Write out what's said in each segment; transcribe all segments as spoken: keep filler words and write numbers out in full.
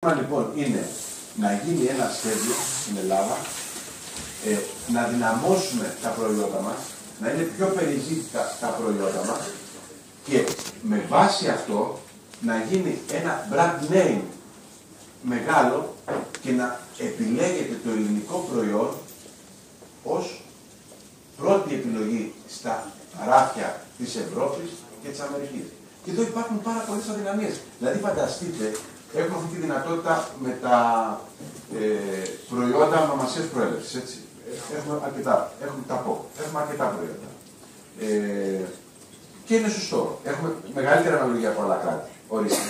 Λοιπόν, είναι να γίνει ένα σχέδιο στην Ελλάδα, ε, να δυναμώσουμε τα προϊόντα μας, να είναι πιο περιζήτητα τα προϊόντα μας και με βάση αυτό να γίνει ένα brand name μεγάλο και να επιλέγεται το ελληνικό προϊόν ως πρώτη επιλογή στα ράφια της Ευρώπης και της Αμερικής. Και εδώ υπάρχουν πάρα πολλές αδυναμίες. Δηλαδή φανταστείτε, έχουμε αυτή τη δυνατότητα με τα ε, προϊόντα ονομασίας προέλευσης, έτσι. Έχουμε αρκετά, έχουμε τα πω, έχουμε αρκετά προϊόντα. Ε, και είναι σωστό. Έχουμε μεγαλύτερη αναλογία από άλλα κράτη. Ορίστε.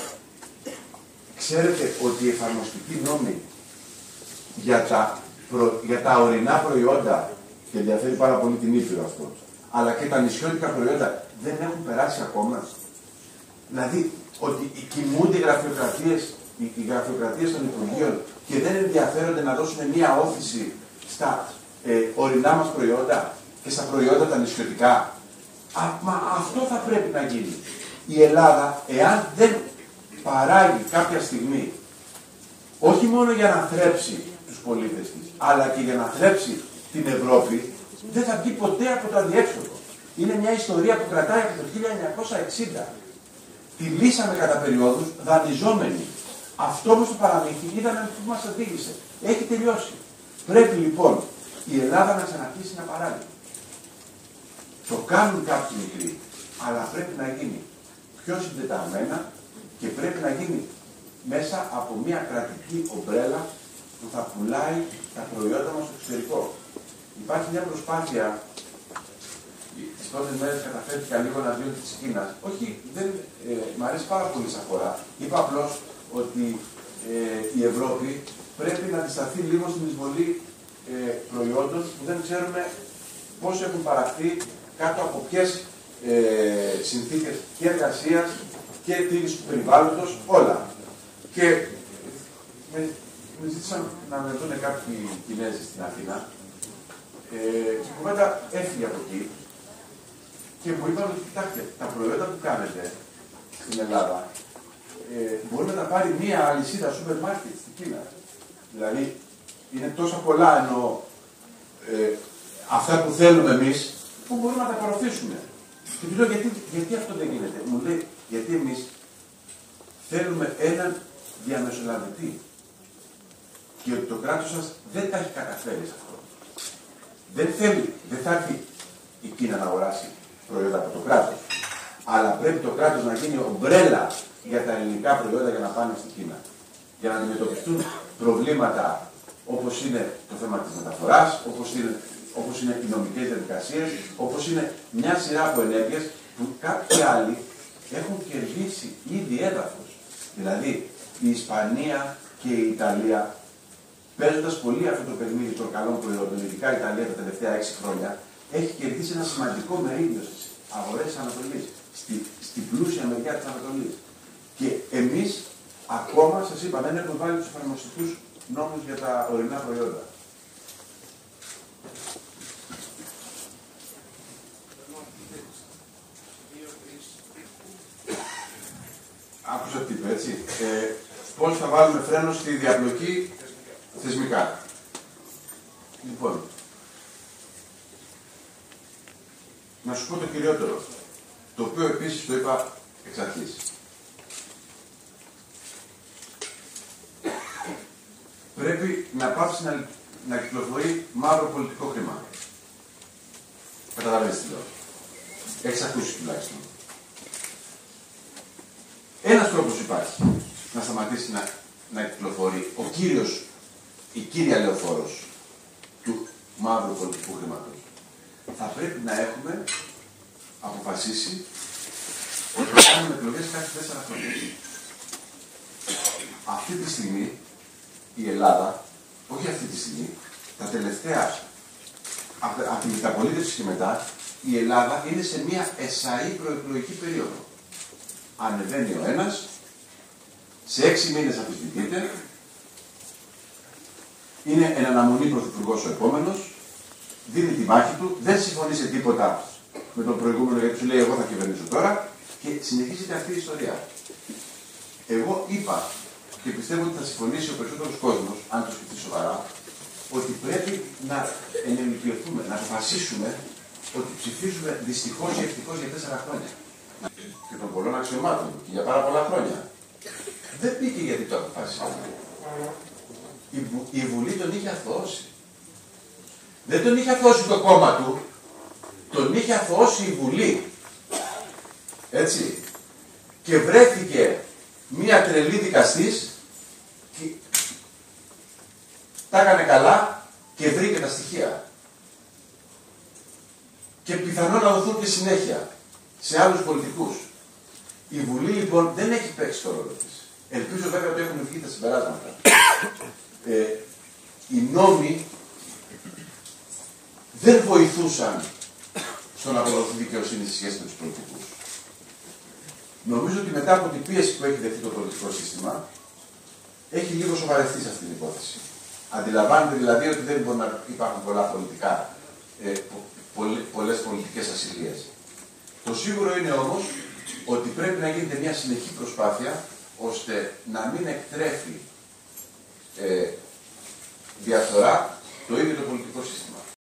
Ξέρετε ότι οι εφαρμοστικοί νόμοι για τα, προ, για τα ορεινά προϊόντα, και ενδιαφέρει πάρα πολύ την Ήπειρο αυτό, αλλά και τα νησιώτικα προϊόντα δεν έχουν περάσει ακόμα. Δηλαδή, ότι κοιμούνται οι γραφειοκρατίες, οι, οι γραφειοκρατίες των Υπουργείων και δεν ενδιαφέρονται να δώσουν μία όθηση στα ε, ορεινά μας προϊόντα και στα προϊόντα τα νησιωτικά. Α, μα αυτό θα πρέπει να γίνει. Η Ελλάδα, εάν δεν παράγει κάποια στιγμή, όχι μόνο για να θρέψει τους πολίτες της, αλλά και για να θρέψει την Ευρώπη, δεν θα βγει ποτέ από το αδιέξοδο. Είναι μια ιστορία που κρατάει από το χίλια εννιακόσια εξήντα. Τη λύσαμε κατά περιόδους δανειζόμενοι. Αυτό όμως το παραμύθι είδαμε που μας οδήγησε. Έχει τελειώσει. Πρέπει λοιπόν η Ελλάδα να ξαναρχίσει να παράγει. Το κάνουν κάποιοι μικροί, αλλά πρέπει να γίνει πιο συντεταγμένα και πρέπει να γίνει μέσα από μια κρατική ομπρέλα που θα πουλάει τα προϊόντα μας στο εξωτερικό. Υπάρχει μια προσπάθεια, τις πρώτες μέρες καταφέρθηκα λίγο να δω της Κίνας. Όχι, δεν, ε, μ' αρέσει πάρα πολύ σαν χώρα. Είπα απλώς ότι ε, η Ευρώπη πρέπει να αντισταθεί λίγο στην εισβολή ε, προϊόντων που δεν ξέρουμε πώς έχουν παραχθεί, κάτω από ποιες ε, συνθήκες και εργασίας και τήρηση του περιβάλλοντος, όλα. Και με, με ζήτησαν να με δουν κάποιοι Κινέζοι στην Αθήνα. Ε, και η κουβέντα έφυγε από εκεί και μου είπαν ότι κοιτάξτε, τα προϊόντα που κάνετε στην Ελλάδα ε, μπορεί να τα πάρει μία αλυσίδα σούπερ μάρκετ στην Κίνα. Δηλαδή είναι τόσα πολλά εννοώ ε, αυτά που θέλουμε εμείς που μπορούμε να τα απορροφήσουμε. Και του λέω γιατί, γιατί αυτό δεν γίνεται. Μου λέει γιατί εμείς θέλουμε έναν διαμεσολαβητή και ότι το κράτος σας δεν τα έχει καταφέρει σε αυτό. Δεν θέλει, δεν θα έρθει η Κίνα να αγοράσει προϊόντα από το κράτος. Αλλά πρέπει το κράτος να γίνει ομπρέλα για τα ελληνικά προϊόντα για να πάνε στην Κίνα. Για να αντιμετωπιστούν προβλήματα όπως είναι το θέμα της μεταφοράς, όπως είναι, όπως είναι οι νομικές διαδικασίες, όπως είναι μια σειρά από ενέργειες που κάποιοι άλλοι έχουν κερδίσει ήδη έδαφος. Δηλαδή η Ισπανία και η Ιταλία, παίζοντας πολύ αυτό το παιχνίδι των καλών προϊόντων, ειδικά η Ιταλία τα τελευταία έξι χρόνια, έχει κερδίσει ένα σημαντικό μερίδιο στις αγορές της Ανατολής, στη, στη πλούσια μεριά της Ανατολής. Και εμείς ακόμα, σας είπα, δεν έχουμε βάλει τους εφαρμοστικούς νόμους για τα ορεινά προϊόντα. Άκουσα τι είπε, έτσι. Ε, πώς θα βάλουμε φρένο στη διαπλοκή θεσμικά. Λοιπόν, να σου πω το κυριότερο, το οποίο επίσης το είπα εξ αρχής. Πρέπει να πάψει να, να κυκλοφορεί μαύρο πολιτικό χρήμα. Καταλαβαίνεις τι λέω. Έχεις ακούσει τουλάχιστον. Ένας τρόπος υπάρχει να σταματήσει να, να κυκλοφορεί ο κύριος, η κύρια λεωφόρος του μαύρου πολιτικού χρήματος. Θα πρέπει να έχουμε αποφασίσει ότι θα κάνουμε εκλογές κάθε τέσσερα χρόνια. Αυτή τη στιγμή η Ελλάδα, όχι αυτή τη στιγμή, τα τελευταία, από, από την μεταπολίτευση και μετά, η Ελλάδα είναι σε μια εσαή προεκλογική περίοδο. Ανεβαίνει ο ένας, σε έξι μήνες αμφισβητείται, είναι εν αναμονή πρωθυπουργός ο επόμενος, δίνει τη μάχη του, δεν συμφωνεί σε τίποτα με τον προηγούμενο γιατί σου λέει εγώ θα κυβερνήσω τώρα και συνεχίζεται αυτή η ιστορία. Εγώ είπα και πιστεύω ότι θα συμφωνήσει ο περισσότερος κόσμος, αν το σκεφτεί σοβαρά, ότι πρέπει να ενηλικιωθούμε, να αποφασίσουμε ότι ψηφίζουμε δυστυχώς ή ευτυχώς για τέσσερα χρόνια. Και των πολλών αξιωμάτων και για πάρα πολλά χρόνια. Δεν πήγε γιατί το αποφάσισε. Η, η Βουλή τον είχε αθωώσει. Δεν τον είχε αθωώσει το κόμμα του, τον είχε αθωώσει η Βουλή. Έτσι. Και βρέθηκε μία τρελή δικαστής και τα έκανε καλά και βρήκε τα στοιχεία. Και πιθανόν να δοθούν και συνέχεια σε άλλους πολιτικούς. Η Βουλή λοιπόν δεν έχει παίξει το ρόλο της. Ελπίζω βέβαια ότι έχουν βγει τα συμπεράσματα. Ε, οι νόμοι δεν βοηθούσαν στο να αποδοθεί δικαιοσύνη στη σχέση με τους πολιτικούς. Νομίζω ότι μετά από την πίεση που έχει δεχτεί το πολιτικό σύστημα, έχει λίγο σοβαρευτεί σε αυτή την υπόθεση. Αντιλαμβάνεται δηλαδή ότι δεν μπορεί να υπάρχουν πολλά πολιτικά, ε, πο, πολλές πολιτικές ασυλίες. Το σίγουρο είναι όμως ότι πρέπει να γίνεται μια συνεχή προσπάθεια ώστε να μην εκτρέφει ε, διαφθορά το ίδιο το πολιτικό σύστημα.